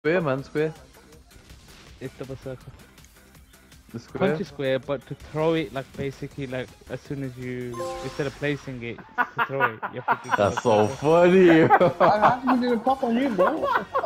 Square, man, square. It's double circle. The square. Punch is square, but to throw it, like basically, like as soon as you, instead of placing it to throw it, you have to do That's double so circle. funny. I haven't been doing a pop on you, bro.